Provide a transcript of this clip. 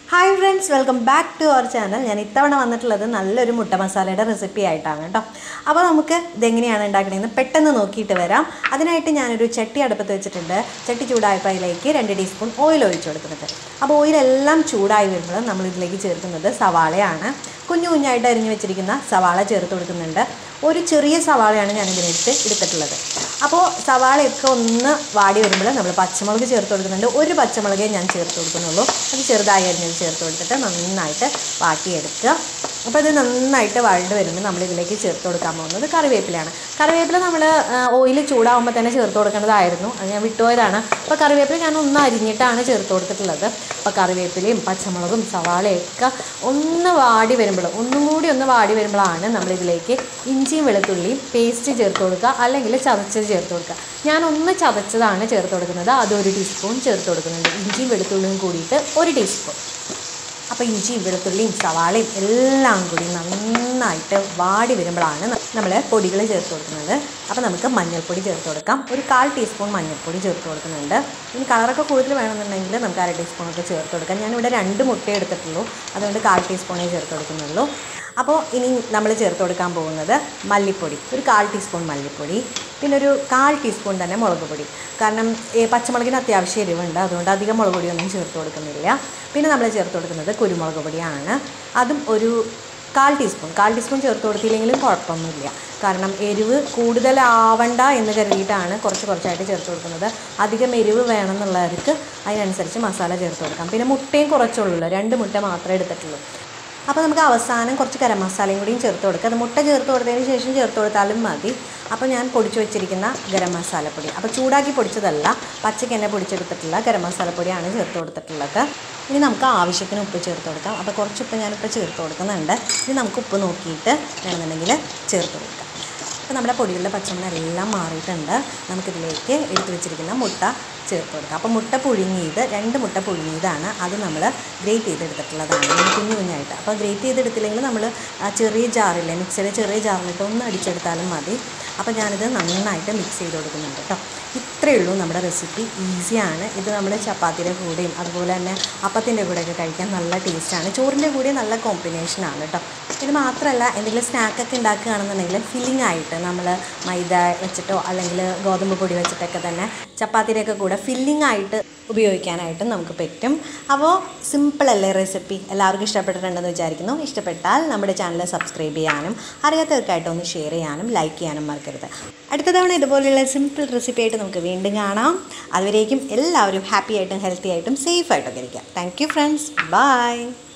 Hi friends, welcome back to our channel. ഞാൻ ഇത്തവണ വന്നിട്ടുള്ളത് നല്ലൊരു മുട്ട മസാലയുടെ റെസിപ്പി ആയിട്ടാണ് കേട്ടോ. അപ്പോൾ നമുക്ക് ഇതെങ്ങനെയാണ് ഉണ്ടാക്കുന്നതെന്ന് പെട്ടെന്ന് നോക്കിയിട്ട് വരാം. അതിനായിട്ട് ഞാനൊരു ചട്ടി അടുപ്പത്ത് വെച്ചിട്ടുണ്ട്. ചട്ടി ചൂടായപ്പോൾ അതിലേക്ക് 2 ടീസ്പൂൺ ഓയിൽ ഒഴിച്ചു കൊടുക്കുന്നുണ്ട്. അപ്പോൾ ഓയിലെല്ലാം ചൂടായി വരുമ്പോൾ നമ്മൾ ഇതിലേക്ക് ചേർക്കുന്നത് സവാളയാണ്. കുഞ്ഞു കുഞ്ഞായിട്ട് അരിഞ്ഞു വെച്ചിരിക്കുന്ന സവാള ചേർത്ത് കൊടുക്കുന്നുണ്ട്. ഒരു ചെറിയ സവാളയാണ് ഞാൻ ഇതിനടുത്ത് എടുത്തിട്ടുള്ളത്. അപ്പോൾ സവാളയൊക്കെ ഒന്ന് വാടി വരുമ്പോൾ നമ്മൾ പച്ചമുളക് ചേർത്ത് കൊടുക്കുന്നുണ്ട്. ഒരു പച്ചമുളകേ ഞാൻ ചേർത്ത് കൊടുക്കുന്നുള്ളൂ. അത് ചെറുതായി അരിഞ്ഞത് ചേർത്ത് കൊടുത്തിട്ട് നന്നായിട്ട് വാട്ടിയെടുക്കുക. അപ്പോൾ ഇത് നന്നായിട്ട് വഴണ്ട് വരുമ്പോൾ നമ്മളിതിലേക്ക് ചേർത്ത് കൊടുക്കാൻ പോകുന്നത് കറിവേപ്പിലയാണ്. കറിവേപ്പില നമ്മൾ ഓയിൽ ചൂടാകുമ്പോൾ തന്നെ ചേർത്ത് കൊടുക്കേണ്ടതായിരുന്നു. അത് ഞാൻ വിട്ടുപോയതാണ്. അപ്പോൾ കറിവേപ്പില ഞാൻ ഒന്ന് അരിഞ്ഞിട്ടാണ് ചേർത്ത് കൊടുത്തിട്ടുള്ളത്. അപ്പോൾ കറിവേപ്പിലയും പച്ചമുളകും സവാളയൊക്കെ ഒന്ന് വാടി വരുമ്പോൾ ഒന്നും കൂടി ഒന്ന് വാടി വരുമ്പോഴാണ് നമ്മളിതിലേക്ക് ഇഞ്ചിയും വെളുത്തുള്ളിയും പേസ്റ്റ് ചേർത്ത് കൊടുക്കുക, അല്ലെങ്കിൽ ചതച്ചത് ചേർത്ത് കൊടുക്കുക. ഞാനൊന്ന് ചതച്ചതാണ് ചേർത്ത് കൊടുക്കുന്നത്. അതൊരു ടീസ്പൂൺ ചേർത്ത് കൊടുക്കുന്നുണ്ട്. ഇഞ്ചിയും വെളുത്തുള്ളിയും കൂടിയിട്ട് 1 ടീസ്പൂൺ. അപ്പോൾ ഇഞ്ചിയും വെളുത്തുള്ളിയും സവാളയും എല്ലാം കൂടി നന്നായിട്ട് വാടി വരുമ്പോഴാണ് നമ്മൾ പൊടികൾ ചേർത്ത് കൊടുക്കുന്നത്. അപ്പോൾ നമുക്ക് മഞ്ഞൾപ്പൊടി ചേർത്ത് കൊടുക്കാം. ഒരു 1/4 ടീസ്പൂൺ മഞ്ഞൾപ്പൊടി ചേർത്ത് കൊടുക്കുന്നുണ്ട്. ഇനി കളറൊക്കെ കൂടുതൽ വേണമെന്നുണ്ടെങ്കിൽ നമുക്ക് 1/2 ടീസ്പൂണൊക്കെ ചേർത്ത് കൊടുക്കാം. ഞാനിവിടെ 2 മുട്ട എടുത്തിട്ടുള്ളൂ, അതുകൊണ്ട് 1/4 ടീസ്പൂണേ ചേർത്ത് കൊടുക്കുന്നുള്ളൂ. അപ്പോൾ ഇനി നമ്മൾ ചേർത്ത് കൊടുക്കാൻ പോകുന്നത് മല്ലിപ്പൊടി, ഒരു 1/4 ടീസ്പൂൺ മല്ലിപ്പൊടി, പിന്നെ ഒരു 1/4 ടീസ്പൂൺ തന്നെ മുളക് പൊടി. കാരണം പച്ചമുളകിന് അത്യാവശ്യം എരിവുണ്ട്, അതുകൊണ്ട് അധികം മുളക് പൊടിയൊന്നും ചേർത്ത് കൊടുക്കുന്നില്ല. പിന്നെ നമ്മൾ ചേർത്ത് കൊടുക്കുന്നത് കുരുമുളക് പൊടിയാണ്. അതും ഒരു 1/4 ടീസ്പൂൺ ചേർത്ത് കൊടുത്തില്ലെങ്കിലും കുഴപ്പമൊന്നുമില്ല. കാരണം എരിവ് കൂടുതലാവണ്ട എന്ന് കരുതിയിട്ടാണ് കുറച്ചായിട്ട് ചേർത്ത് കൊടുക്കുന്നത്. അധികം എരിവ് വേണമെന്നുള്ളവർക്ക് അതിനനുസരിച്ച് മസാല ചേർത്ത് കൊടുക്കാം. പിന്നെ മുട്ടയും കുറച്ചുള്ളൂ, 2 മുട്ട മാത്രമേ എടുത്തിട്ടുള്ളൂ. അപ്പോൾ നമുക്ക് അവസാനം കുറച്ച് ഗരം മസാലയും കൂടിയും ചേർത്ത് കൊടുക്കുക. അത് മുട്ട ചേർത്ത് കൊടുത്തതിന് ശേഷം ചേർത്ത് കൊടുത്താലും മതി. അപ്പോൾ ഞാൻ പൊടിച്ച് വെച്ചിരിക്കുന്ന ഗരം മസാലപ്പൊടി, അപ്പോൾ ചൂടാക്കി പൊടിച്ചതല്ല, പച്ചയ്ക്ക് തന്നെ പൊടിച്ചെടുത്തിട്ടുള്ള ഗരം മസാലപ്പൊടിയാണ് ചേർത്ത് കൊടുത്തിട്ടുള്ളത്. ഇനി നമുക്ക് ആവശ്യത്തിന് ഉപ്പ് ചേർത്ത് കൊടുക്കാം. അപ്പോൾ കുറച്ച് ഉപ്പ് ഞാനിപ്പോൾ ചേർത്ത് കൊടുക്കുന്നുണ്ട്. ഇനി നമുക്ക് ഉപ്പ് നോക്കിയിട്ട് വേണമെന്നുണ്ടെങ്കിൽ ചേർത്ത് കൊടുക്കാം. അപ്പോൾ നമ്മുടെ പൊടികളുടെ പച്ചമണം എല്ലാം മാറിയിട്ടുണ്ട്. നമുക്കിതിലേക്ക് എടുത്തു വെച്ചിരിക്കുന്ന മുട്ട ചേർത്ത് കൊടുക്കാം. അപ്പോൾ മുട്ട പുഴുങ്ങിയത് 2 മുട്ട പുഴുങ്ങിയതാണ്. അത് നമ്മൾ ഗ്രേറ്റ് ചെയ്തെടുത്തിട്ടുള്ളതാണ്, കുഞ്ഞു കുഞ്ഞായിട്ട്. അപ്പോൾ ഗ്രേറ്റ് ചെയ്തെടുത്തില്ലെങ്കിൽ നമ്മൾ ചെറിയ ജാറില്ലേ, മിക്സിയുടെ ചെറിയ ജാറിലിട്ട് ഒന്ന് അടിച്ചെടുത്താലും മതി. അപ്പോൾ ഞാനിത് നന്നായിട്ട് മിക്സ് ചെയ്ത് കൊടുക്കുന്നുണ്ട് കേട്ടോ. ഇത്രയേ ഉള്ളൂ നമ്മുടെ റെസിപ്പി. ഈസിയാണ്. ഇത് നമ്മൾ ചപ്പാത്തിയുടെ കൂടെയും അതുപോലെ തന്നെ അപ്പത്തിൻ്റെ കൂടെയൊക്കെ കഴിക്കാൻ നല്ല ടേസ്റ്റാണ്. ചോറിൻ്റെ കൂടെ നല്ല കോമ്പിനേഷനാണ് കേട്ടോ. ഇത് മാത്രമല്ല, എന്തെങ്കിലും സ്നാക്കൊക്കെ ഉണ്ടാക്കുകയാണെന്നുണ്ടെങ്കിൽ ഫില്ലിംഗ് ആയിട്ട് നമ്മൾ മൈദ വെച്ചിട്ടോ അല്ലെങ്കിൽ ഗോതമ്പ് പൊടി വെച്ചിട്ടൊക്കെ തന്നെ ചപ്പാത്തിയുടെയൊക്കെ കൂടെ ഫില്ലിംഗ് ആയിട്ട് ഉപയോഗിക്കാനായിട്ട് നമുക്ക് പറ്റും. അപ്പോൾ സിമ്പിളല്ലേ റെസിപ്പി? എല്ലാവർക്കും ഇഷ്ടപ്പെട്ടിട്ടുണ്ടെന്ന് വിചാരിക്കുന്നു. ഇഷ്ടപ്പെട്ടാൽ നമ്മുടെ ചാനൽ സബ്സ്ക്രൈബ് ചെയ്യാനും അറിയാത്തവർക്കായിട്ട് ഒന്ന് ഷെയർ ചെയ്യാനും ലൈക്ക് ചെയ്യാനും മറക്കരുത്. അടുത്ത തവണ ഇതുപോലെയുള്ള സിമ്പിൾ റെസിപ്പി ആയിട്ട് നമുക്ക് വീണ്ടും കാണാം. അതുവരേക്കും എല്ലാവരും ഹാപ്പി ആയിട്ടും ഹെൽത്തി ആയിട്ടും സേഫ് ആയിട്ടൊക്കെ ഇരിക്കുക. Thank you friends. ബൈ.